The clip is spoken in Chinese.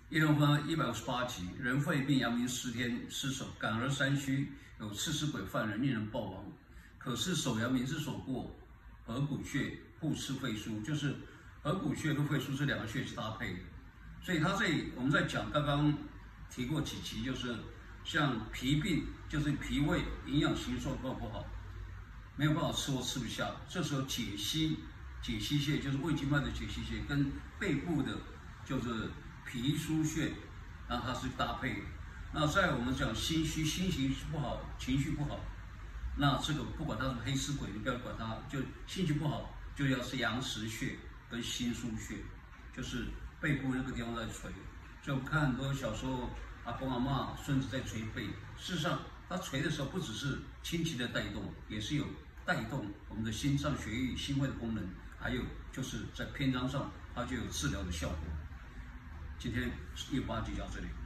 一人分158集，人肺病，阳明10天失守，感而三虚，有刺死鬼犯人，令人暴亡。可是手阳明之所过，合谷穴互刺肺腧，就是合谷穴跟肺腧这2个穴是搭配的。所以它这里我们在讲，刚刚提过几期，就是像脾病，就是脾胃营养吸收不好，没有办法吃或吃不下，这时候解析穴就是胃经脉的解析穴，跟背部的就是脾腧穴，然后它是搭配的。那在我们讲心虚，心情不好，情绪不好，那这个不管它是黑死鬼，你不要管它，就心情不好，就要是阳池穴跟心腧穴，就是背部那个地方在捶。所以我们看很多小时候阿公阿嬷、孙子在捶背，事实上他捶的时候不只是轻轻的带动，也是有带动我们的心脏血液、心肺的功能，还有就是在篇章上它就有治疗的效果。今天158集到这里。